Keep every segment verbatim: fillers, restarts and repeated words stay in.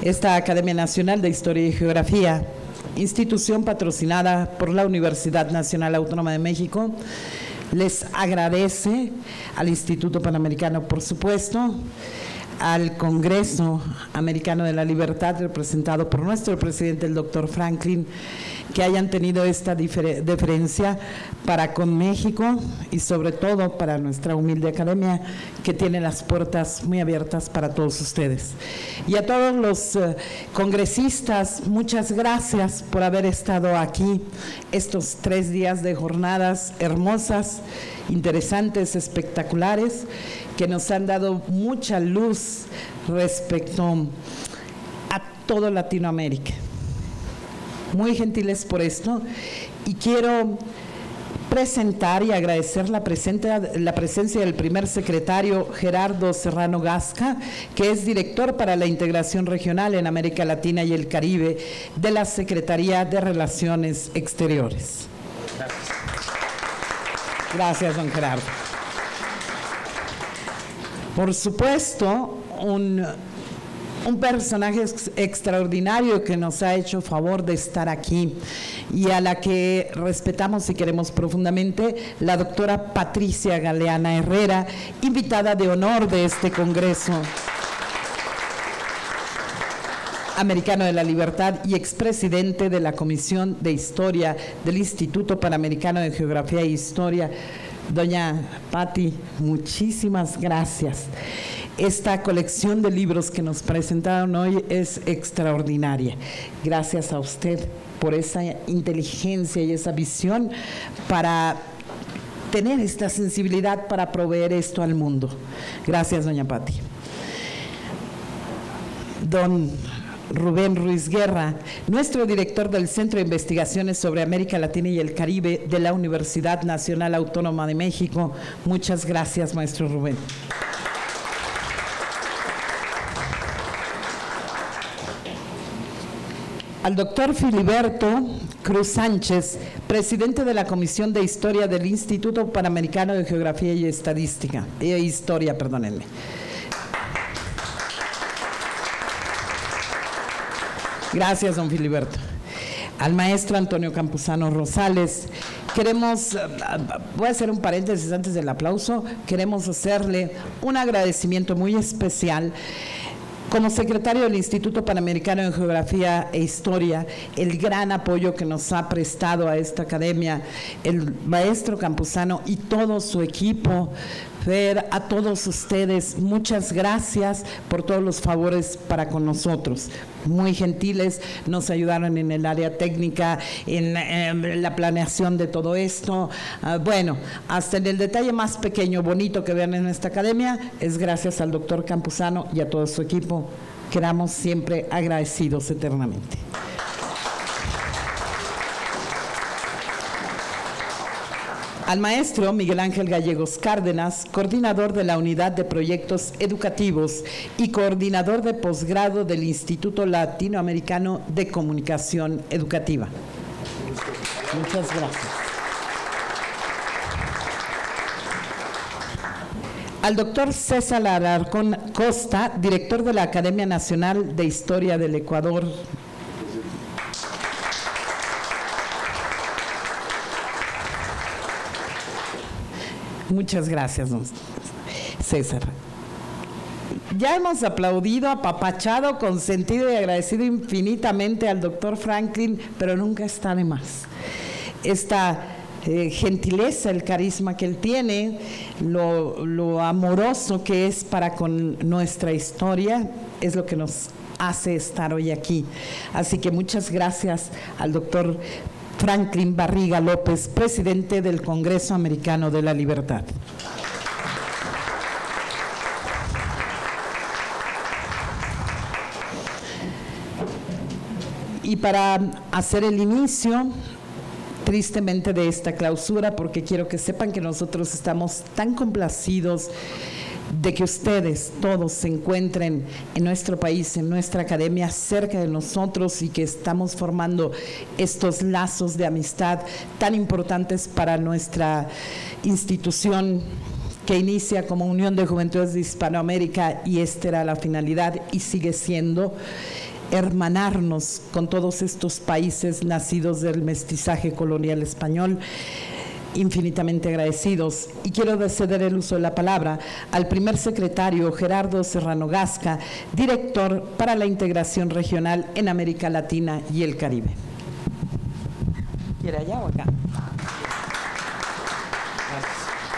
Esta Academia Nacional de Historia y Geografía, institución patrocinada por la Universidad Nacional Autónoma de México, les agradece al Instituto Panamericano, por supuesto, al Congreso Americano de la Libertad, representado por nuestro presidente, el doctor Franklin, que hayan tenido esta deferencia para con México y sobre todo para nuestra humilde academia, que tiene las puertas muy abiertas para todos ustedes. Y a todos los uh, congresistas, muchas gracias por haber estado aquí estos tres días de jornadas hermosas, interesantes, espectaculares, que nos han dado mucha luz respecto a todo Latinoamérica. Muy gentiles por esto, y quiero presentar y agradecer la, la presencia del primer secretario Gerardo Serrano Gasca, que es director para la integración regional en América Latina y el Caribe de la Secretaría de Relaciones Exteriores. Gracias, Gracias don Gerardo. Por supuesto, un, un personaje ex, extraordinario que nos ha hecho favor de estar aquí y a la que respetamos y queremos profundamente, la doctora Patricia Galeana Herrera, invitada de honor de este Congreso Americano de la Libertad y expresidente de la Comisión de Historia del Instituto Panamericano de Geografía e Historia. Doña Pati, muchísimas gracias. Esta colección de libros que nos presentaron hoy es extraordinaria. Gracias a usted por esa inteligencia y esa visión para tener esta sensibilidad para proveer esto al mundo. Gracias, doña Pati. Don Rubén Ruiz Guerra, nuestro director del Centro de Investigaciones sobre América Latina y el Caribe de la Universidad Nacional Autónoma de México. Muchas gracias, maestro Rubén. Al doctor Filiberto Cruz Sánchez, presidente de la Comisión de Historia del Instituto Panamericano de Geografía y Estadística, e Historia, perdónenme. Gracias, don Filiberto. Al maestro Antonio Campuzano Rosales, queremos, voy a hacer un paréntesis antes del aplauso, queremos hacerle un agradecimiento muy especial. Como secretario del Instituto Panamericano de Geografía e Historia, el gran apoyo que nos ha prestado a esta academia, el maestro Campuzano y todo su equipo. Fer, a todos ustedes, muchas gracias por todos los favores para con nosotros. Muy gentiles, nos ayudaron en el área técnica, en, en la planeación de todo esto. Uh, bueno, hasta en el detalle más pequeño, bonito que vean en esta academia, es gracias al doctor Campuzano y a todo su equipo. Quedamos siempre agradecidos eternamente. Al maestro Miguel Ángel Gallegos Cárdenas, coordinador de la Unidad de Proyectos Educativos y coordinador de posgrado del Instituto Latinoamericano de Comunicación Educativa. Muchas gracias. Al doctor César Alarcón Costa, director de la Academia Nacional de Historia del Ecuador. Muchas gracias, don César. Ya hemos aplaudido, apapachado, consentido y agradecido infinitamente al doctor Franklin, pero nunca está de más. Esta eh, gentileza, el carisma que él tiene, lo, lo amoroso que es para con nuestra historia, es lo que nos hace estar hoy aquí. Así que muchas gracias al doctor Franklin Barriga López, presidente del Congreso Americano de la Libertad. Y para hacer el inicio, tristemente, de esta clausura, porque quiero que sepan que nosotros estamos tan complacidos de que ustedes todos se encuentren en nuestro país, en nuestra academia, cerca de nosotros, y que estamos formando estos lazos de amistad tan importantes para nuestra institución, que inicia como Unión de Juventudes de Hispanoamérica, y esta era la finalidad y sigue siendo hermanarnos con todos estos países nacidos del mestizaje colonial español. Infinitamente agradecidos, y quiero ceder el uso de la palabra al primer secretario Gerardo Serrano Gasca, director para la integración regional en América Latina y el Caribe. ¿Quiere allá o acá? Gracias.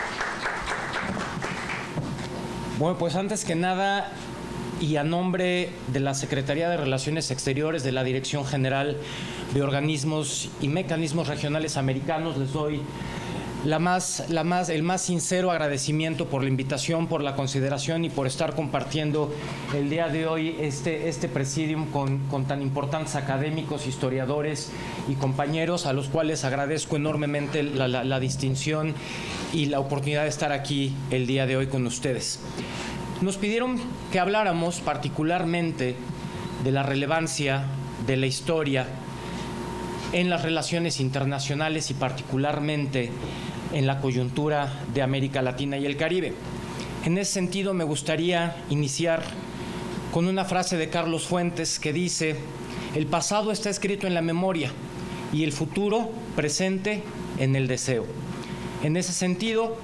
Bueno, pues antes que nada, y a nombre de la Secretaría de Relaciones Exteriores de la Dirección General de Organismos y Mecanismos Regionales Americanos, les doy La más, la más, el más sincero agradecimiento por la invitación, por la consideración y por estar compartiendo el día de hoy este, este presidium con, con tan importantes académicos, historiadores y compañeros, a los cuales agradezco enormemente la, la, la distinción y la oportunidad de estar aquí el día de hoy con ustedes. Nos pidieron que habláramos particularmente de la relevancia de la historia en las relaciones internacionales y particularmente en la coyuntura de América Latina y el Caribe. En ese sentido, me gustaría iniciar con una frase de Carlos Fuentes que dice: el pasado está escrito en la memoria y el futuro presente en el deseo. En ese sentido,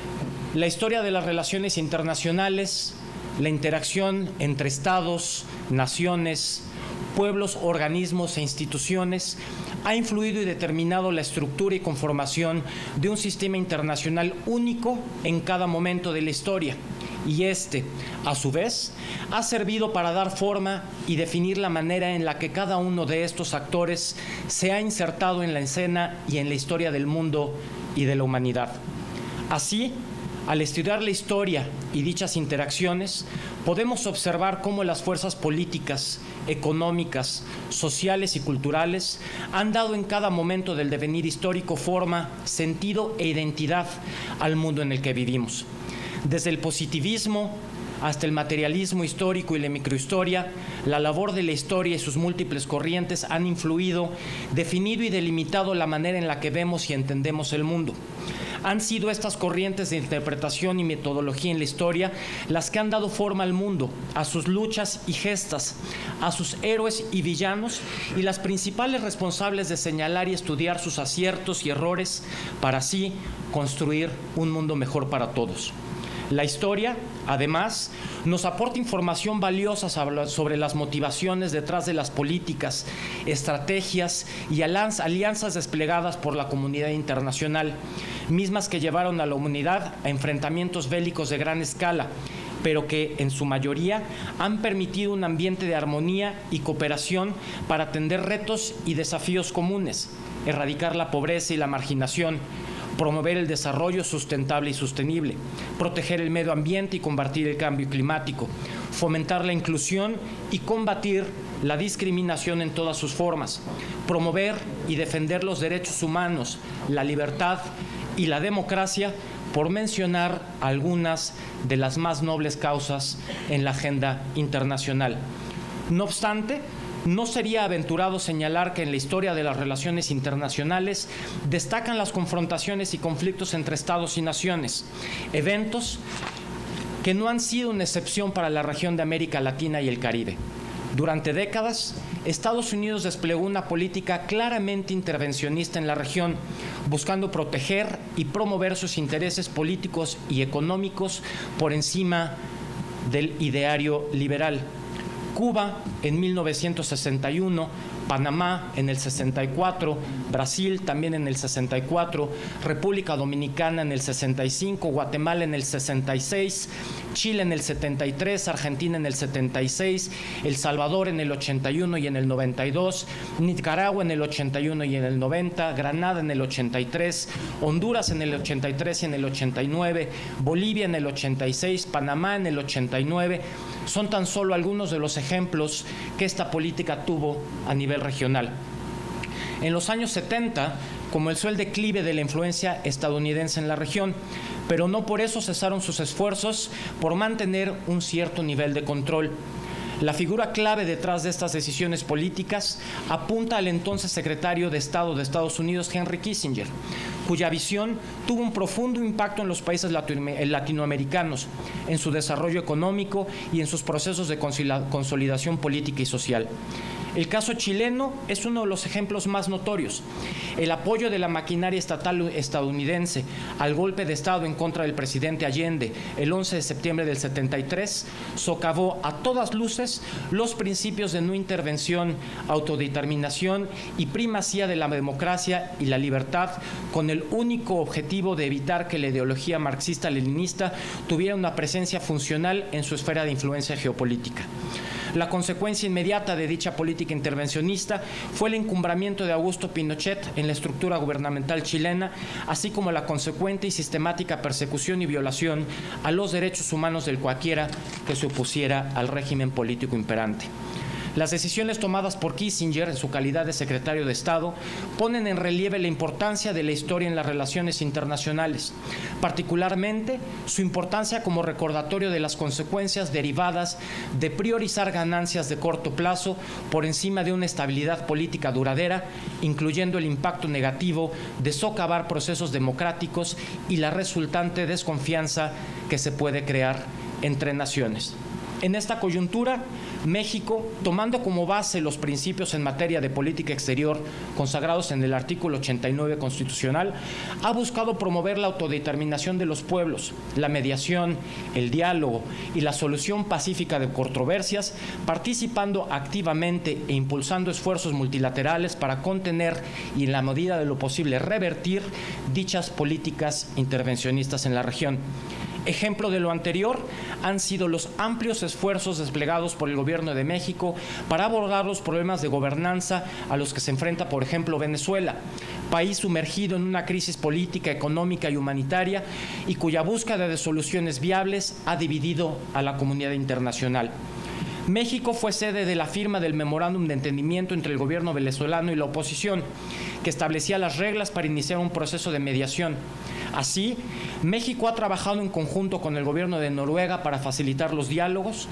la historia de las relaciones internacionales, la interacción entre estados, naciones, pueblos, organismos e instituciones ha influido y determinado la estructura y conformación de un sistema internacional único en cada momento de la historia. Y este, a su vez, ha servido para dar forma y definir la manera en la que cada uno de estos actores se ha insertado en la escena y en la historia del mundo y de la humanidad. Así, al estudiar la historia y dichas interacciones, podemos observar cómo las fuerzas políticas, económicas, sociales y culturales han dado en cada momento del devenir histórico forma, sentido e identidad al mundo en el que vivimos. Desde el positivismo hasta el materialismo histórico y la microhistoria, la labor de la historia y sus múltiples corrientes han influido, definido y delimitado la manera en la que vemos y entendemos el mundo. Han sido estas corrientes de interpretación y metodología en la historia las que han dado forma al mundo, a sus luchas y gestas, a sus héroes y villanos, y las principales responsables de señalar y estudiar sus aciertos y errores para así construir un mundo mejor para todos. La historia, además, nos aporta información valiosa sobre las motivaciones detrás de las políticas, estrategias y alianzas desplegadas por la comunidad internacional, mismas que llevaron a la humanidad a enfrentamientos bélicos de gran escala, pero que en su mayoría han permitido un ambiente de armonía y cooperación para atender retos y desafíos comunes, erradicar la pobreza y la marginación, promover el desarrollo sustentable y sostenible, proteger el medio ambiente y combatir el cambio climático, fomentar la inclusión y combatir la discriminación en todas sus formas, promover y defender los derechos humanos, la libertad y la democracia, por mencionar algunas de las más nobles causas en la agenda internacional. No obstante, no sería aventurado señalar que en la historia de las relaciones internacionales destacan las confrontaciones y conflictos entre estados y naciones, eventos que no han sido una excepción para la región de América Latina y el Caribe. Durante décadas, Estados Unidos desplegó una política claramente intervencionista en la región, buscando proteger y promover sus intereses políticos y económicos por encima del ideario liberal. Cuba en mil novecientos sesenta y uno, Panamá en el sesenta y cuatro, Brasil también en el sesenta y cuatro, República Dominicana en el sesenta y cinco, Guatemala en el sesenta y seis, Chile en el setenta y tres, Argentina en el setenta y seis, El Salvador en el ochenta y uno y en el noventa y dos, Nicaragua en el ochenta y uno y en el noventa, Granada en el ochenta y tres, Honduras en el ochenta y tres y en el ochenta y nueve, Bolivia en el ochenta y seis, Panamá en el ochenta y nueve. Son tan solo algunos de los ejemplos que esta política tuvo a nivel regional. En los años setenta, comenzó el declive de la influencia estadounidense en la región, pero no por eso cesaron sus esfuerzos por mantener un cierto nivel de control. La figura clave detrás de estas decisiones políticas apunta al entonces secretario de Estado de Estados Unidos, Henry Kissinger, cuya visión tuvo un profundo impacto en los países latinoamericanos, en su desarrollo económico y en sus procesos de consolidación política y social. El caso chileno es uno de los ejemplos más notorios. El apoyo de la maquinaria estatal estadounidense al golpe de Estado en contra del presidente Allende el once de septiembre del setenta y tres socavó a todas luces los principios de no intervención, autodeterminación y primacía de la democracia y la libertad, con el único objetivo de evitar que la ideología marxista-leninista tuviera una presencia funcional en su esfera de influencia geopolítica. La consecuencia inmediata de dicha política intervencionista fue el encumbramiento de Augusto Pinochet en la estructura gubernamental chilena, así como la consecuente y sistemática persecución y violación a los derechos humanos del cualquiera que se opusiera al régimen político imperante. Las decisiones tomadas por Kissinger en su calidad de secretario de Estado ponen en relieve la importancia de la historia en las relaciones internacionales, particularmente su importancia como recordatorio de las consecuencias derivadas de priorizar ganancias de corto plazo por encima de una estabilidad política duradera, incluyendo el impacto negativo de socavar procesos democráticos y la resultante desconfianza que se puede crear entre naciones. En esta coyuntura, México, tomando como base los principios en materia de política exterior consagrados en el artículo ochenta y nueve constitucional, ha buscado promover la autodeterminación de los pueblos, la mediación, el diálogo y la solución pacífica de controversias, participando activamente e impulsando esfuerzos multilaterales para contener y, en la medida de lo posible, revertir dichas políticas intervencionistas en la región. Ejemplo de lo anterior han sido los amplios esfuerzos desplegados por el Gobierno de México para abordar los problemas de gobernanza a los que se enfrenta, por ejemplo, Venezuela, país sumergido en una crisis política, económica y humanitaria y cuya búsqueda de soluciones viables ha dividido a la comunidad internacional. México fue sede de la firma del memorándum de entendimiento entre el gobierno venezolano y la oposición, que establecía las reglas para iniciar un proceso de mediación. Así, México ha trabajado en conjunto con el gobierno de Noruega para facilitar los diálogos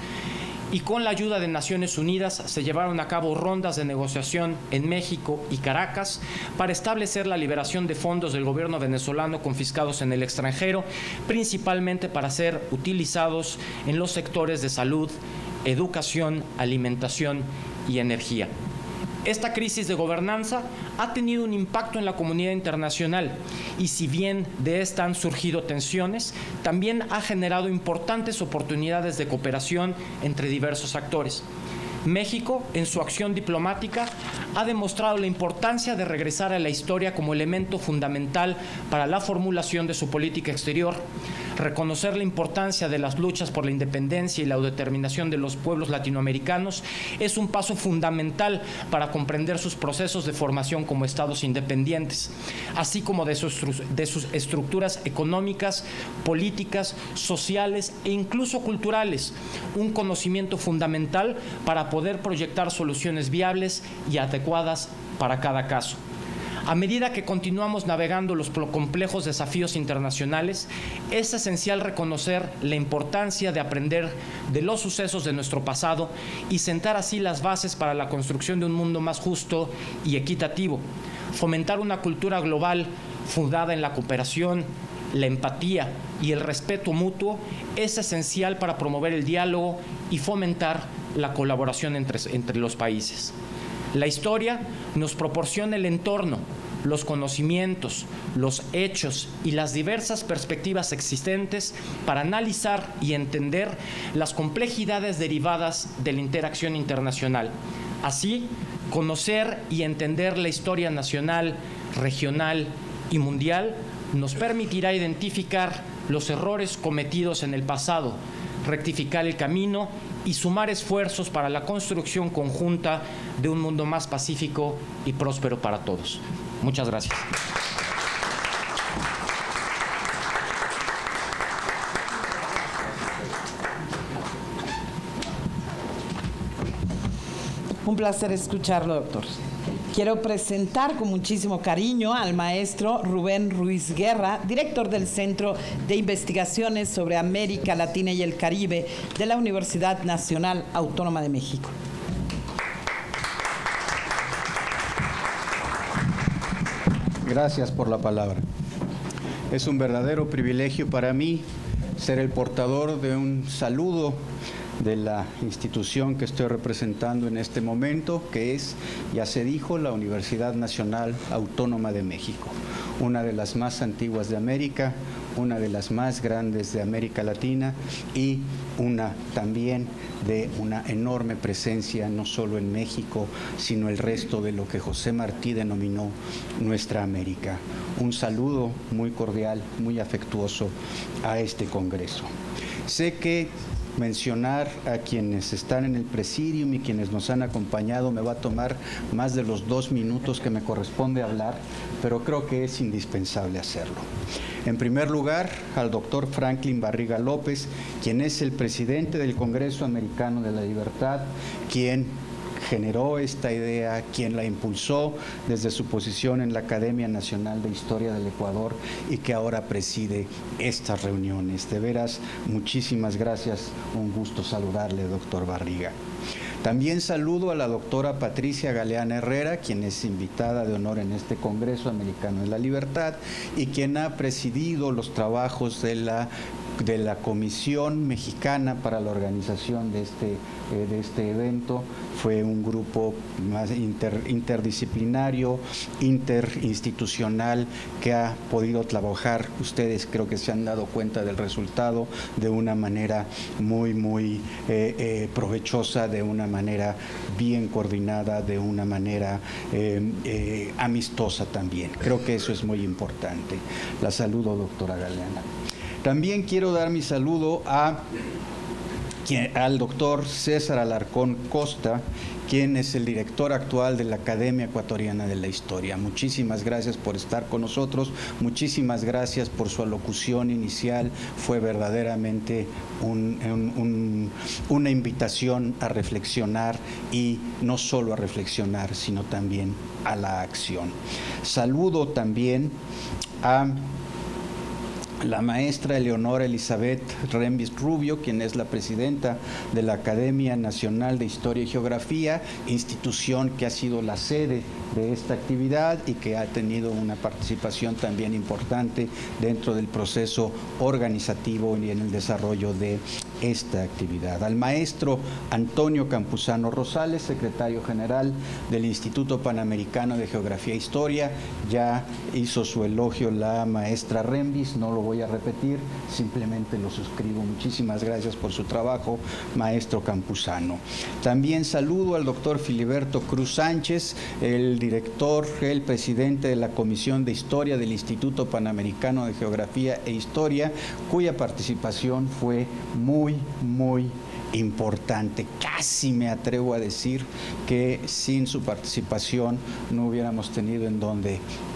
y con la ayuda de Naciones Unidas se llevaron a cabo rondas de negociación en México y Caracas para establecer la liberación de fondos del gobierno venezolano confiscados en el extranjero, principalmente para ser utilizados en los sectores de salud, educación, alimentación y energía. Esta crisis de gobernanza ha tenido un impacto en la comunidad internacional y, si bien de esta han surgido tensiones, también ha generado importantes oportunidades de cooperación entre diversos actores. México, en su acción diplomática, ha demostrado la importancia de regresar a la historia como elemento fundamental para la formulación de su política exterior, reconocer la importancia de las luchas por la independencia y la autodeterminación de los pueblos latinoamericanos es un paso fundamental para comprender sus procesos de formación como estados independientes, así como de sus, de sus estructuras económicas, políticas, sociales e incluso culturales, un conocimiento fundamental para poder proyectar soluciones viables y adecuadas para cada caso. A medida que continuamos navegando los complejos desafíos internacionales, es esencial reconocer la importancia de aprender de los sucesos de nuestro pasado y sentar así las bases para la construcción de un mundo más justo y equitativo. Fomentar una cultura global fundada en la cooperación, la empatía y el respeto mutuo es esencial para promover el diálogo y fomentar la colaboración entre, entre los países. La historia nos proporciona el entorno, los conocimientos, los hechos y las diversas perspectivas existentes para analizar y entender las complejidades derivadas de la interacción internacional. Así, conocer y entender la historia nacional, regional y mundial nos permitirá identificar los errores cometidos en el pasado, rectificar el camino y sumar esfuerzos para la construcción conjunta de un mundo más pacífico y próspero para todos. Muchas gracias. Un placer escucharlo, doctor. Quiero presentar con muchísimo cariño al maestro Rubén Ruiz Guerra, director del Centro de Investigaciones sobre América Latina y el Caribe de la Universidad Nacional Autónoma de México. Gracias por la palabra. Es un verdadero privilegio para mí ser el portador de un saludo de la institución que estoy representando en este momento, que es, ya se dijo, la Universidad Nacional Autónoma de México, una de las más antiguas de América, una de las más grandes de América Latina y una también de una enorme presencia no solo en México, sino el resto de lo que José Martí denominó nuestra América. Un saludo muy cordial, muy afectuoso a este Congreso. Sé que mencionar a quienes están en el presidium y quienes nos han acompañado me va a tomar más de los dos minutos que me corresponde hablar, pero creo que es indispensable hacerlo. En primer lugar, al doctor Franklin Barriga López, quien es el presidente del Congreso Americano de la Libertad, quien generó esta idea, quien la impulsó desde su posición en la Academia Nacional de Historia del Ecuador y que ahora preside estas reuniones. De veras, muchísimas gracias, un gusto saludarle, doctor Barriga. También saludo a la doctora Patricia Galeana Herrera, quien es invitada de honor en este Congreso Americano de la Libertad y quien ha presidido los trabajos de la de la Comisión Mexicana para la organización de este, eh, de este evento. Fue un grupo más inter, interdisciplinario, interinstitucional, que ha podido trabajar. Ustedes creo que se han dado cuenta del resultado de una manera muy, muy eh, eh, provechosa, de una manera bien coordinada, de una manera eh, eh, amistosa también. Creo que eso es muy importante. La saludo, doctora Galeana. También quiero dar mi saludo a, al doctor César Alarcón Costa, quien es el director actual de la Academia Ecuatoriana de la Historia. Muchísimas gracias por estar con nosotros, muchísimas gracias por su alocución inicial, fue verdaderamente un, un, un, una invitación a reflexionar y no solo a reflexionar, sino también a la acción. Saludo también a la maestra Eleonora Elizabeth Rembis Rubio, quien es la presidenta de la Academia Nacional de Historia y Geografía, institución que ha sido la sede de esta actividad y que ha tenido una participación también importante dentro del proceso organizativo y en el desarrollo de esta actividad. Al maestro Antonio Campuzano Rosales, secretario general del Instituto Panamericano de Geografía e Historia, ya hizo su elogio la maestra Rembis, no lo voy a repetir, simplemente lo suscribo. Muchísimas gracias por su trabajo, maestro Campuzano. También saludo al doctor Filiberto Cruz Sánchez, el director, el presidente de la Comisión de Historia del Instituto Panamericano de Geografía e Historia, cuya participación fue muy, muy importante. Casi me atrevo a decir que sin su participación no hubiéramos tenido en dónde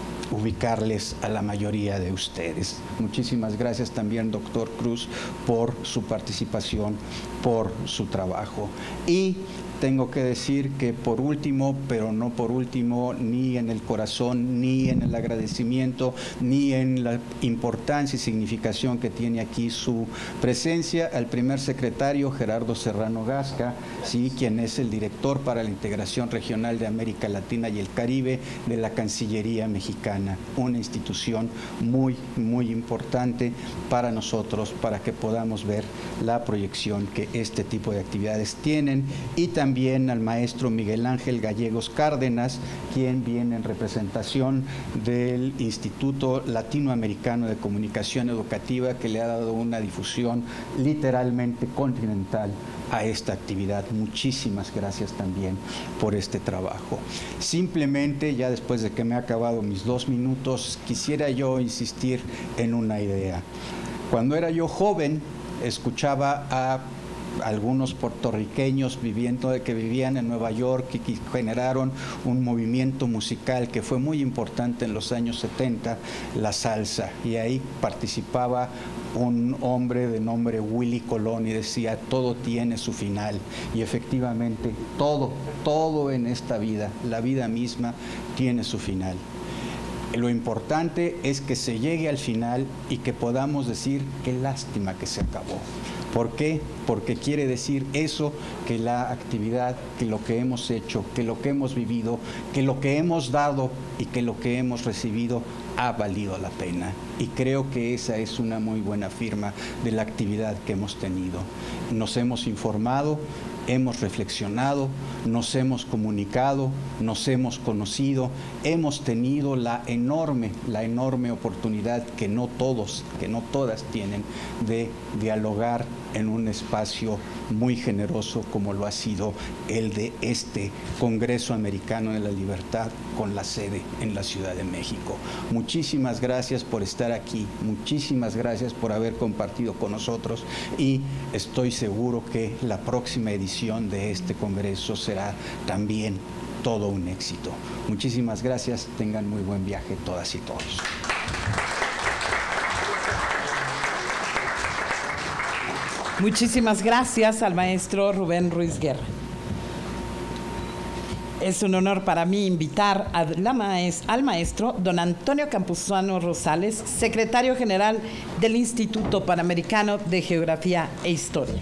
ubicarles a la mayoría de ustedes. Muchísimas gracias también, doctor Cruz, por su participación, por su trabajo. Y tengo que decir que por último, pero no por último, ni en el corazón, ni en el agradecimiento, ni en la importancia y significación que tiene aquí su presencia, al primer secretario Gerardo Serrano Gasca, sí, quien es el director para la integración regional de América Latina y el Caribe de la Cancillería Mexicana, una institución muy, muy importante para nosotros, para que podamos ver la proyección que este tipo de actividades tienen, y también También al maestro Miguel Ángel Gallegos Cárdenas, quien viene en representación del Instituto Latinoamericano de Comunicación Educativa, que le ha dado una difusión literalmente continental a esta actividad. Muchísimas gracias también por este trabajo. Simplemente, ya después de que me he acabado mis dos minutos, quisiera yo insistir en una idea. Cuando era yo joven, escuchaba a algunos puertorriqueños viviendo, que vivían en Nueva York y que generaron un movimiento musical que fue muy importante en los años setenta, la salsa, y ahí participaba un hombre de nombre Willy Colón y decía: todo tiene su final. Y efectivamente todo, todo en esta vida, la vida misma tiene su final. Lo importante es que se llegue al final y que podamos decir qué lástima que se acabó. ¿Por qué? Porque quiere decir eso, que la actividad, que lo que hemos hecho, que lo que hemos vivido, que lo que hemos dado y que lo que hemos recibido ha valido la pena. Y creo que esa es una muy buena firma de la actividad que hemos tenido. Nos hemos informado, hemos reflexionado, nos hemos comunicado, nos hemos conocido, hemos tenido la enorme, la enorme oportunidad que no todos, que no todas tienen, de dialogar en un espacio muy generoso como lo ha sido el de este Congreso Americano de la Libertad con la sede en la Ciudad de México. Muchísimas gracias por estar aquí, muchísimas gracias por haber compartido con nosotros y estoy seguro que la próxima edición de este Congreso será también todo un éxito. Muchísimas gracias, tengan muy buen viaje todas y todos. Muchísimas gracias al maestro Rubén Ruiz Guerra. Es un honor para mí invitar a la maes- al maestro don Antonio Campuzano Rosales, secretario general del Instituto Panamericano de Geografía e Historia.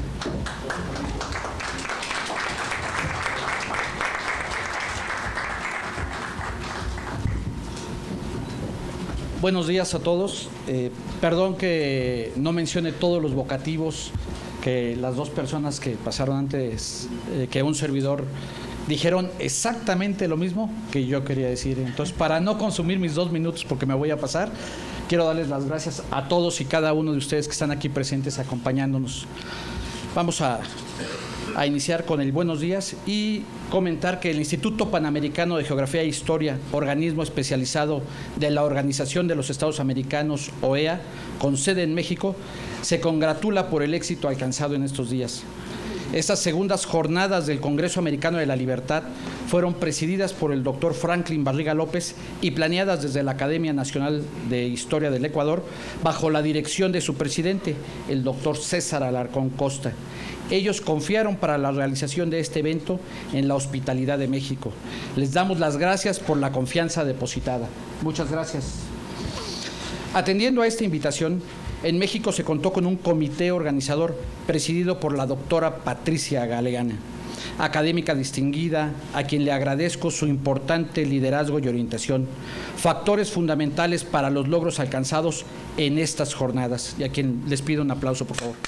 Buenos días a todos. Eh, perdón que no mencione todos los vocativos que las dos personas que pasaron antes, eh, que un servidor, dijeron exactamente lo mismo que yo quería decir. Entonces, para no consumir mis dos minutos porque me voy a pasar, quiero darles las gracias a todos y cada uno de ustedes que están aquí presentes acompañándonos. Vamos a, a iniciar con el buenos días y comentar que el Instituto Panamericano de Geografía e Historia, organismo especializado de la Organización de los Estados Americanos, O E A, con sede en México, se congratula por el éxito alcanzado en estos días. Estas segundas jornadas del Congreso Americano de la Libertad fueron presididas por el doctor Franklin Barriga López y planeadas desde la Academia Nacional de Historia del Ecuador bajo la dirección de su presidente, el doctor César Alarcón Costa. Ellos confiaron para la realización de este evento en la hospitalidad de México. Les damos las gracias por la confianza depositada. Muchas gracias. Atendiendo a esta invitación, en México se contó con un comité organizador presidido por la doctora Patricia Galeana, académica distinguida, a quien le agradezco su importante liderazgo y orientación, factores fundamentales para los logros alcanzados en estas jornadas, y a quien les pido un aplauso, por favor.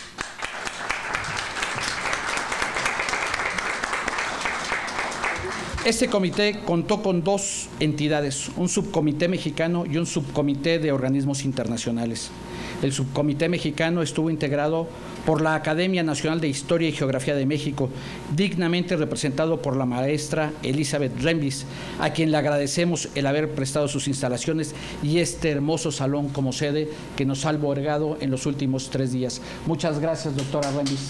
Este comité contó con dos entidades, un subcomité mexicano y un subcomité de organismos internacionales. El subcomité mexicano estuvo integrado por la Academia Nacional de Historia y Geografía de México, dignamente representado por la maestra Elizabeth Rembis, a quien le agradecemos el haber prestado sus instalaciones y este hermoso salón como sede que nos ha albergado en los últimos tres días. Muchas gracias, doctora Rembis.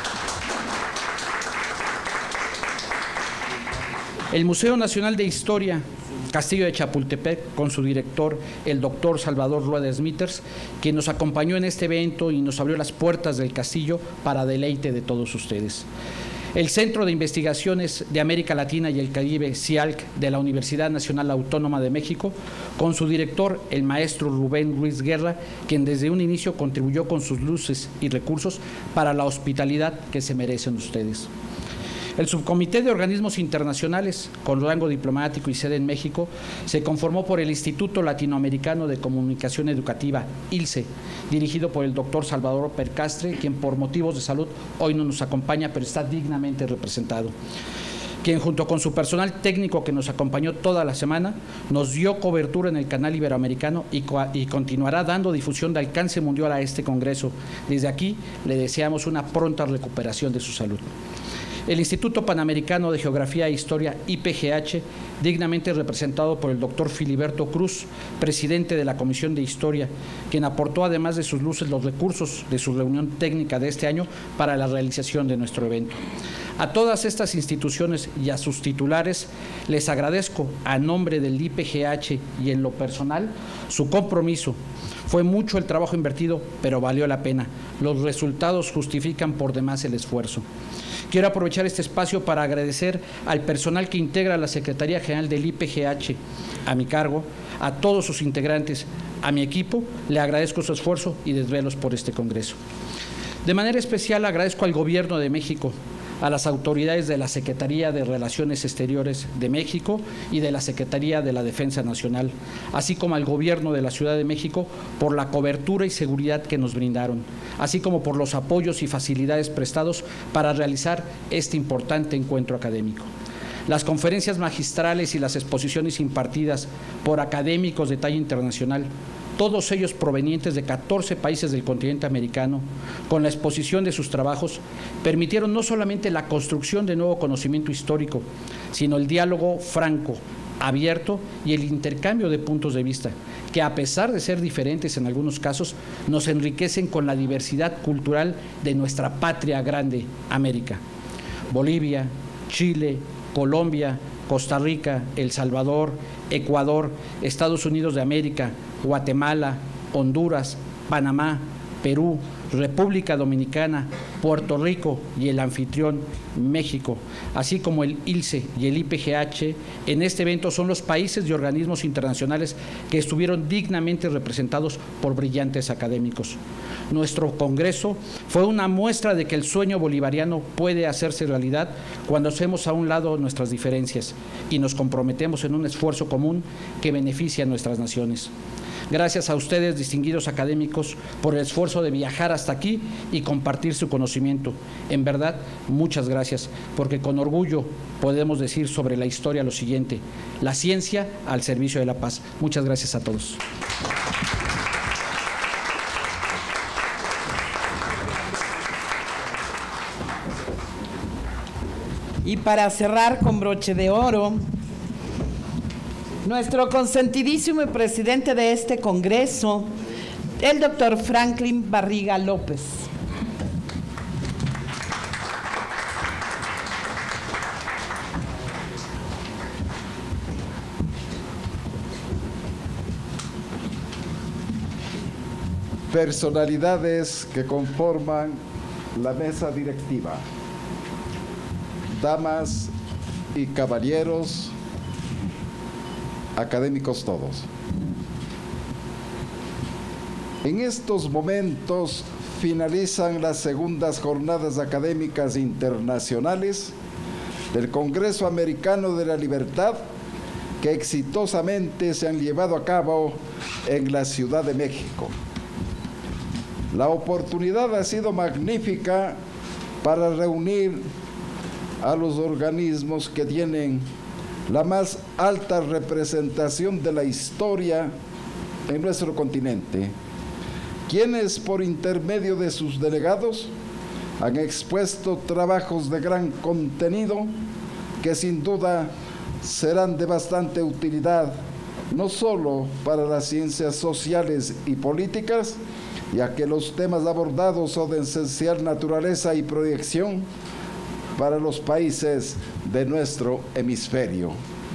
El Museo Nacional de Historia Castillo de Chapultepec, con su director, el doctor Salvador Rueda Smithers, quien nos acompañó en este evento y nos abrió las puertas del castillo para deleite de todos ustedes. El Centro de Investigaciones de América Latina y el Caribe, C I A L C, de la Universidad Nacional Autónoma de México, con su director, el maestro Rubén Ruiz Guerra, quien desde un inicio contribuyó con sus luces y recursos para la hospitalidad que se merecen ustedes. El Subcomité de Organismos Internacionales, con rango diplomático y sede en México, se conformó por el Instituto Latinoamericano de Comunicación Educativa, I L C E, dirigido por el doctor Salvador Percastre, quien por motivos de salud hoy no nos acompaña, pero está dignamente representado, quien junto con su personal técnico que nos acompañó toda la semana, nos dio cobertura en el canal iberoamericano y, co y continuará dando difusión de alcance mundial a este congreso. Desde aquí le deseamos una pronta recuperación de su salud. El Instituto Panamericano de Geografía e Historia, I P G H, dignamente representado por el doctor Filiberto Cruz, presidente de la Comisión de Historia, quien aportó además de sus luces los recursos de su reunión técnica de este año para la realización de nuestro evento. A todas estas instituciones y a sus titulares les agradezco a nombre del I P G H y en lo personal su compromiso. Fue mucho el trabajo invertido, pero valió la pena. Los resultados justifican por demás el esfuerzo. Quiero aprovechar este espacio para agradecer al personal que integra la Secretaría General del I P G H a mi cargo, a todos sus integrantes, a mi equipo, le agradezco su esfuerzo y desvelos por este Congreso. De manera especial agradezco al Gobierno de México, a las autoridades de la Secretaría de Relaciones Exteriores de México y de la Secretaría de la Defensa Nacional, así como al Gobierno de la Ciudad de México por la cobertura y seguridad que nos brindaron, así como por los apoyos y facilidades prestados para realizar este importante encuentro académico. Las conferencias magistrales y las exposiciones impartidas por académicos de talla internacional, todos ellos provenientes de catorce países del continente americano, con la exposición de sus trabajos, permitieron no solamente la construcción de nuevo conocimiento histórico, sino el diálogo franco, abierto y el intercambio de puntos de vista, que a pesar de ser diferentes en algunos casos, nos enriquecen con la diversidad cultural de nuestra patria grande, América. Bolivia, Chile, Colombia, Costa Rica, El Salvador, Ecuador, Estados Unidos de América, Guatemala, Honduras, Panamá, Perú, República Dominicana, Puerto Rico y el anfitrión México, así como el I L C E y el I P G H, en este evento son los países y organismos internacionales que estuvieron dignamente representados por brillantes académicos. Nuestro Congreso fue una muestra de que el sueño bolivariano puede hacerse realidad cuando hacemos a un lado nuestras diferencias y nos comprometemos en un esfuerzo común que beneficia a nuestras naciones. Gracias a ustedes, distinguidos académicos, por el esfuerzo de viajar hasta aquí y compartir su conocimiento. En verdad, muchas gracias, porque con orgullo podemos decir sobre la historia lo siguiente: la ciencia al servicio de la paz. Muchas gracias a todos. Y para cerrar con broche de oro, nuestro consentidísimo presidente de este Congreso, el doctor Franklin Barriga López. Personalidades que conforman la mesa directiva, damas y caballeros, académicos todos. En estos momentos finalizan las segundas jornadas académicas internacionales del Congreso Americano de la Libertad, que exitosamente se han llevado a cabo en la Ciudad de México. La oportunidad ha sido magnífica para reunir a los organismos que tienen la más alta representación de la historia en nuestro continente, quienes por intermedio de sus delegados han expuesto trabajos de gran contenido que sin duda serán de bastante utilidad, no solo para las ciencias sociales y políticas, ya que los temas abordados son de esencial naturaleza y proyección para los países de nuestro hemisferio.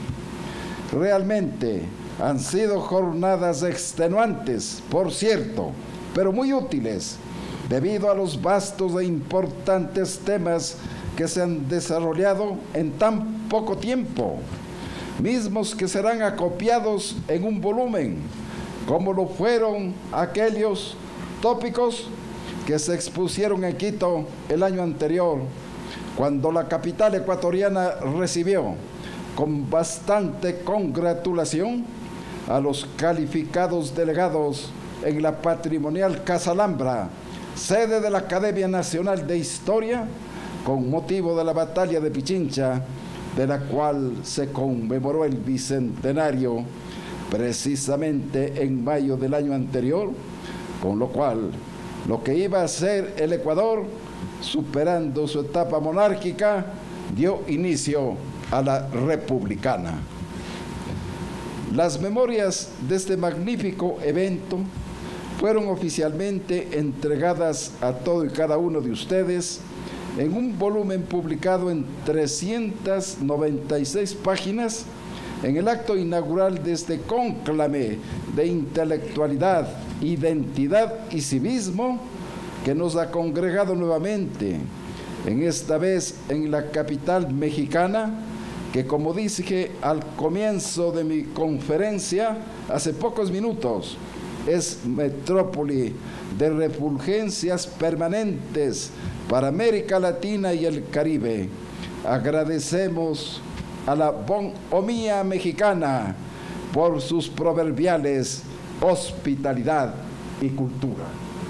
Realmente han sido jornadas extenuantes, por cierto, pero muy útiles, debido a los vastos e importantes temas que se han desarrollado en tan poco tiempo, mismos que serán acopiados en un volumen, como lo fueron aquellos tópicos que se expusieron en Quito el año anterior, cuando la capital ecuatoriana recibió con bastante congratulación a los calificados delegados en la patrimonial Casa Alhambra, sede de la Academia Nacional de Historia, con motivo de la batalla de Pichincha, de la cual se conmemoró el bicentenario precisamente en mayo del año anterior, con lo cual lo que iba a ser el Ecuador, superando su etapa monárquica, dio inicio a la republicana. Las memorias de este magnífico evento fueron oficialmente entregadas a todo y cada uno de ustedes en un volumen publicado en trescientas noventa y seis páginas en el acto inaugural de este cónclave de intelectualidad, identidad y civismo que nos ha congregado nuevamente en esta vez en la capital mexicana, que como dije al comienzo de mi conferencia hace pocos minutos, es metrópoli de refulgencias permanentes para América Latina y el Caribe. Agradecemos a la bonhomía mexicana por sus proverbiales hospitalidad y cultura.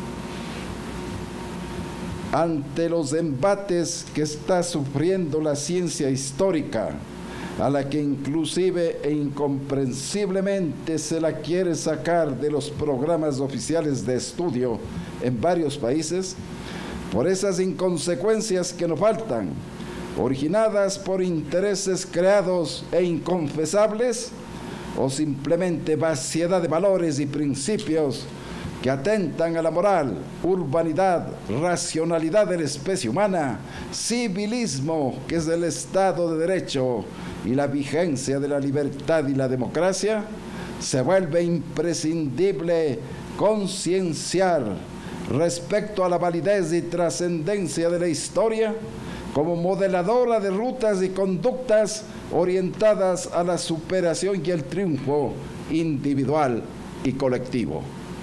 Ante los embates que está sufriendo la ciencia histórica, a la que inclusive e incomprensiblemente se la quiere sacar de los programas oficiales de estudio en varios países, por esas inconsecuencias que nos faltan, originadas por intereses creados e inconfesables, o simplemente vaciedad de valores y principios que atentan a la moral, urbanidad, racionalidad de la especie humana, civilismo, que es el Estado de Derecho, y la vigencia de la libertad y la democracia, se vuelve imprescindible concienciar respecto a la validez y trascendencia de la historia como modeladora de rutas y conductas orientadas a la superación y el triunfo individual y colectivo.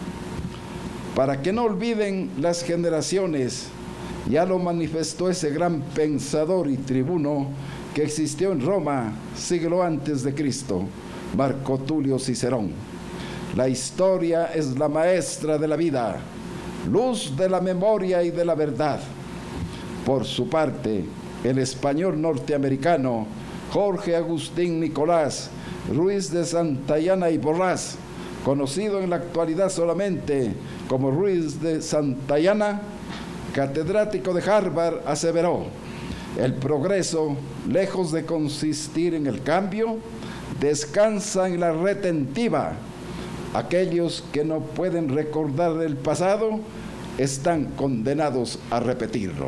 Para que no olviden las generaciones, ya lo manifestó ese gran pensador y tribuno que existió en Roma siglo antes de Cristo, Marco Tulio Cicerón. La historia es la maestra de la vida, luz de la memoria y de la verdad. Por su parte, el español norteamericano Jorge Agustín Nicolás Ruiz de Santayana y Borrás, conocido en la actualidad solamente como Ruiz de Santayana, catedrático de Harvard, aseveró: el progreso, lejos de consistir en el cambio, descansa en la retentiva. Aquellos que no pueden recordar el pasado están condenados a repetirlo.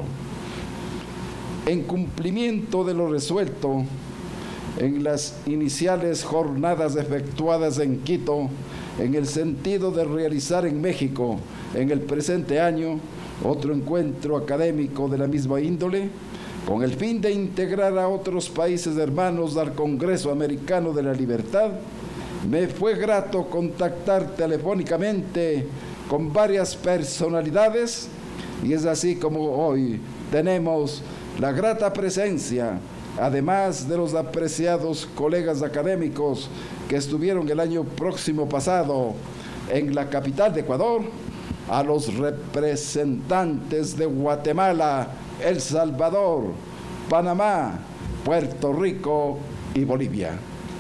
En cumplimiento de lo resuelto en las iniciales jornadas efectuadas en Quito, en el sentido de realizar en México, en el presente año, otro encuentro académico de la misma índole, con el fin de integrar a otros países hermanos al Congreso Americano de la Libertad, me fue grato contactar telefónicamente con varias personalidades, y es así como hoy tenemos la grata presencia, además de los apreciados colegas académicos que estuvieron el año próximo pasado en la capital de Ecuador, a los representantes de Guatemala, El Salvador, Panamá, Puerto Rico y Bolivia.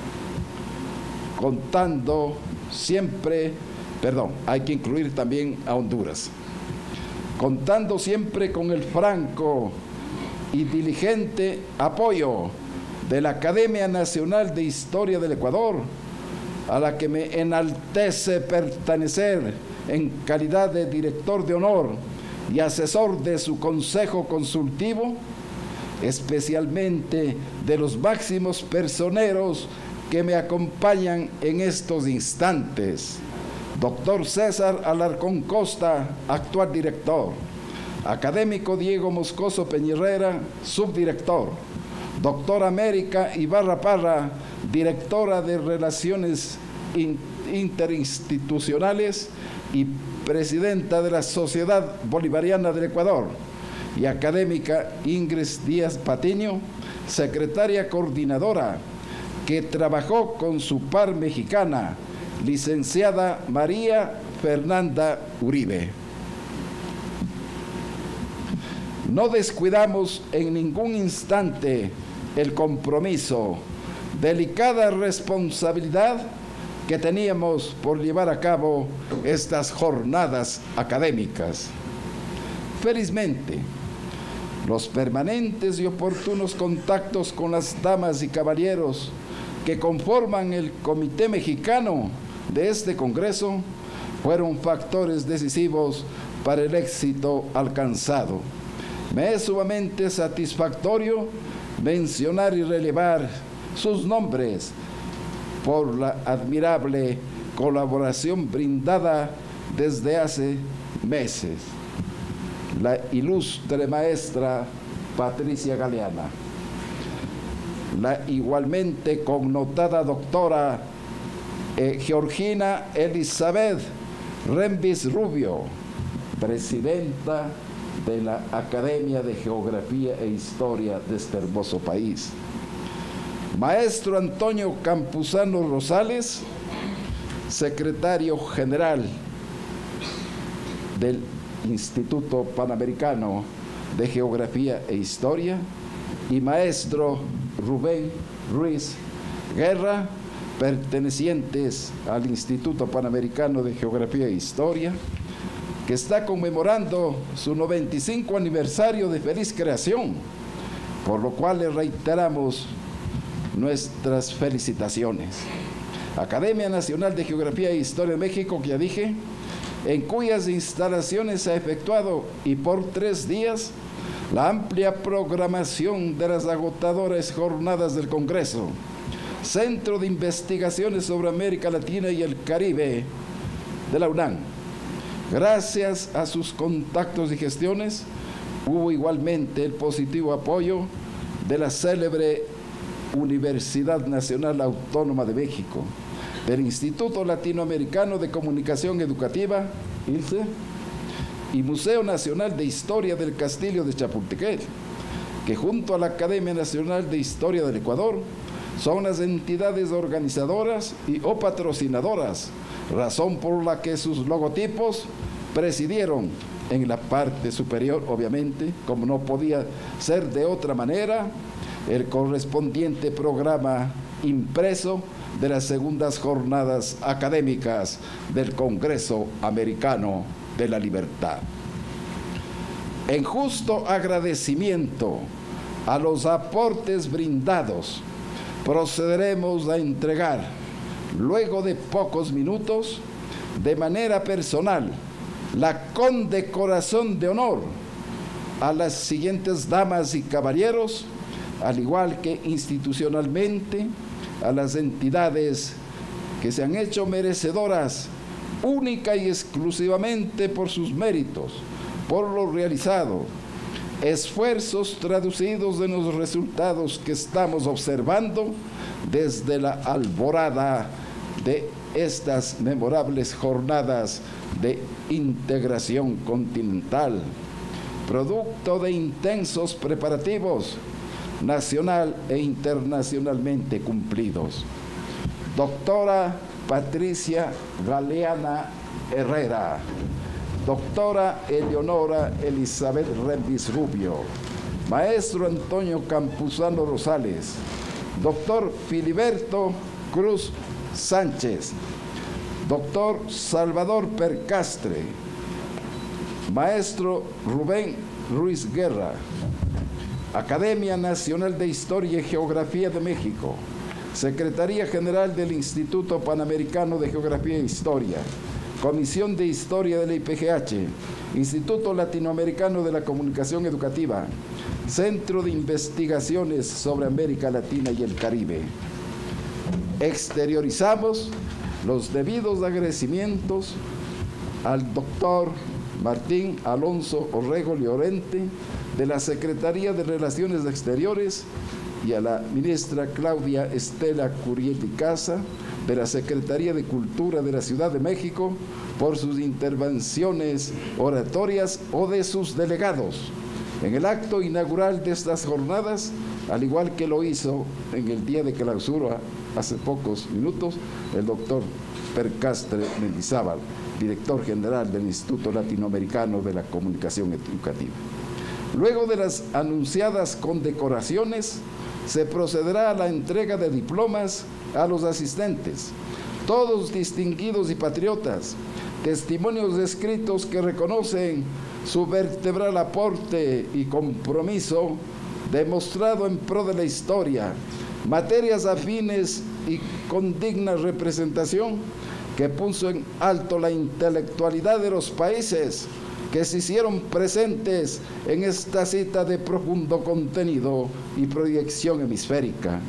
Contando siempre, perdón, hay que incluir también a Honduras. Contando siempre con el franco y diligente apoyo de la Academia Nacional de Historia del Ecuador, a la que me enaltece pertenecer en calidad de director de honor y asesor de su consejo consultivo, especialmente de los máximos personeros que me acompañan en estos instantes. Doctor César Alarcón Costa, actual director. Académico Diego Moscoso Peñerrera, subdirector. Doctora América Ibarra Parra, directora de Relaciones Interinstitucionales y presidenta de la Sociedad Bolivariana del Ecuador. Y académica Ingrid Díaz Patiño, secretaria coordinadora, que trabajó con su par mexicana, licenciada María Fernanda Uribe. No descuidamos en ningún instante el compromiso, delicada responsabilidad que teníamos por llevar a cabo estas jornadas académicas. Felizmente, los permanentes y oportunos contactos con las damas y caballeros que conforman el Comité Mexicano de este Congreso fueron factores decisivos para el éxito alcanzado. Me es sumamente satisfactorio mencionar y relevar sus nombres por la admirable colaboración brindada desde hace meses. La ilustre maestra Patricia Galeana. La igualmente connotada doctora eh, Georgina Elizabeth Rembis Rubio, presidenta de la Academia de Geografía e Historia de este hermoso país. Maestro Antonio Campuzano Rosales, secretario general del Instituto Panamericano de Geografía e Historia, y maestro Rubén Ruiz Guerra, pertenecientes al Instituto Panamericano de Geografía e Historia, que está conmemorando su noventa y cinco aniversario de feliz creación, por lo cual le reiteramos nuestras felicitaciones. Academia Nacional de Geografía e Historia de México, que ya dije, en cuyas instalaciones se ha efectuado y por tres días la amplia programación de las agotadoras jornadas del Congreso, Centro de Investigaciones sobre América Latina y el Caribe de la UNAM. Gracias a sus contactos y gestiones, hubo igualmente el positivo apoyo de la célebre Universidad Nacional Autónoma de México, del Instituto Latinoamericano de Comunicación Educativa, I L C E, y Museo Nacional de Historia del Castillo de Chapultepec, que junto a la Academia Nacional de Historia del Ecuador son las entidades organizadoras y o patrocinadoras, razón por la que sus logotipos presidieron en la parte superior, obviamente, como no podía ser de otra manera, el correspondiente programa impreso de las segundas jornadas académicas del Congreso Americano de la Libertad. En justo agradecimiento a los aportes brindados, procederemos a entregar, luego de pocos minutos, de manera personal, la condecoración de honor a las siguientes damas y caballeros, al igual que institucionalmente a las entidades que se han hecho merecedoras única y exclusivamente por sus méritos, por lo realizado, esfuerzos traducidos en los resultados que estamos observando desde la alborada de estas memorables jornadas de integración continental, producto de intensos preparativos nacional e internacionalmente cumplidos. Doctora Patricia Galeana Herrera, doctora Eleonora Elizabeth Rembis Rubio, maestro Antonio Campuzano Rosales, doctor Filiberto Cruz Sánchez, doctor Salvador Percastre, maestro Rubén Ruiz Guerra, Academia Nacional de Historia y Geografía de México, Secretaría General del Instituto Panamericano de Geografía e Historia, Comisión de Historia de la I P G H, Instituto Latinoamericano de la Comunicación Educativa, Centro de Investigaciones sobre América Latina y el Caribe. Exteriorizamos los debidos agradecimientos al doctor Martín Alonso Orrego Llorente, de la Secretaría de Relaciones Exteriores, y a la ministra Claudia Estela Curiel y Casa, de la Secretaría de Cultura de la Ciudad de México, por sus intervenciones oratorias o de sus delegados en el acto inaugural de estas jornadas, al igual que lo hizo en el día de clausura hace pocos minutos el doctor Percastre Mendizábal, director general del Instituto Latinoamericano de la Comunicación Educativa. Luego de las anunciadas condecoraciones, se procederá a la entrega de diplomas a los asistentes, todos distinguidos y patriotas, testimonios escritos que reconocen su vertebral aporte y compromiso demostrado en pro de la historia, materias afines y con digna representación que puso en alto la intelectualidad de los países que se hicieron presentes en esta cita de profundo contenido y proyección hemisférica.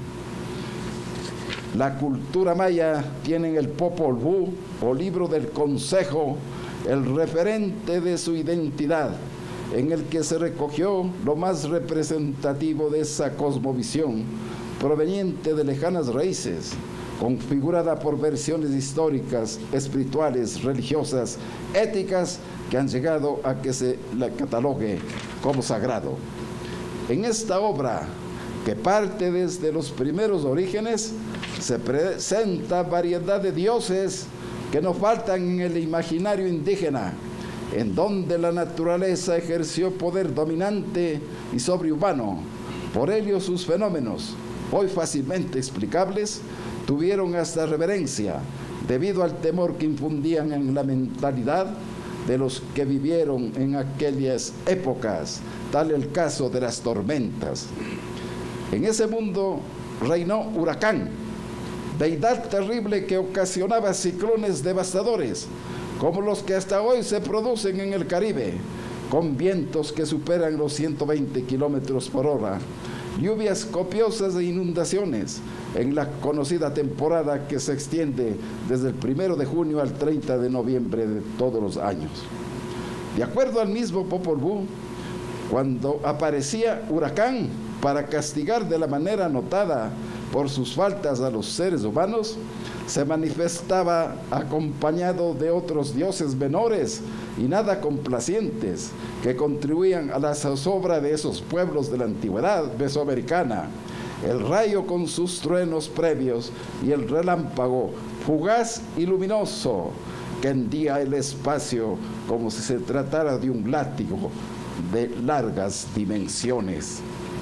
La cultura maya tiene en el Popol Vuh, o libro del Consejo, el referente de su identidad, en el que se recogió lo más representativo de esa cosmovisión proveniente de lejanas raíces, configurada por versiones históricas, espirituales, religiosas, éticas, que han llegado a que se la catalogue como sagrado. En esta obra, que parte desde los primeros orígenes, se presenta variedad de dioses que no faltan en el imaginario indígena, en donde la naturaleza ejerció poder dominante y sobrehumano. Por ello sus fenómenos, hoy fácilmente explicables, tuvieron hasta reverencia, debido al temor que infundían en la mentalidad de los que vivieron en aquellas épocas, tal el caso de las tormentas. En ese mundo reinó Huracán, deidad terrible que ocasionaba ciclones devastadores, como los que hasta hoy se producen en el Caribe, con vientos que superan los ciento veinte kilómetros por hora, lluvias copiosas e inundaciones en la conocida temporada que se extiende desde el primero de junio al treinta de noviembre de todos los años. De acuerdo al mismo Popol Vuh, cuando aparecía Huracán para castigar de la manera notada por sus faltas a los seres humanos, se manifestaba acompañado de otros dioses menores y nada complacientes que contribuían a la zozobra de esos pueblos de la antigüedad mesoamericana. El rayo con sus truenos previos y el relámpago fugaz y luminoso que hendía el espacio como si se tratara de un látigo de largas dimensiones.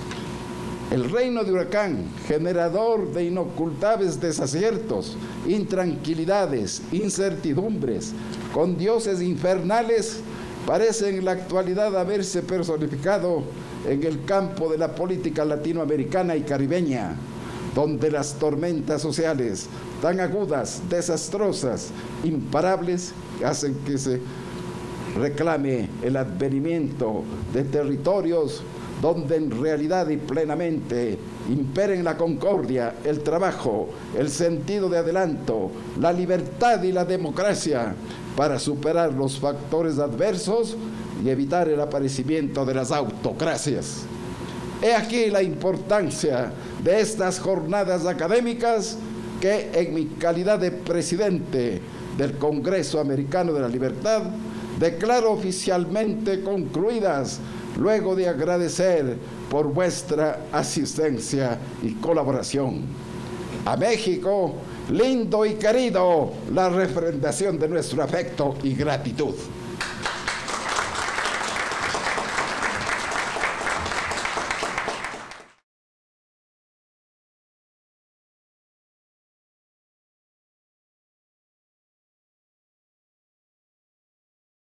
El reino de Huracán, generador de inocultables desaciertos, intranquilidades, incertidumbres, con dioses infernales, parece en la actualidad haberse personificado en el campo de la política latinoamericana y caribeña, donde las tormentas sociales tan agudas, desastrosas, imparables, hacen que se reclame el advenimiento de territorios donde en realidad y plenamente imperen la concordia, el trabajo, el sentido de adelanto, la libertad y la democracia para superar los factores adversos y evitar el aparecimiento de las autocracias. He aquí la importancia de estas jornadas académicas que, en mi calidad de presidente del Congreso Americano de la Libertad, declaro oficialmente concluidas, luego de agradecer por vuestra asistencia y colaboración. A México, lindo y querido, la refrendación de nuestro afecto y gratitud.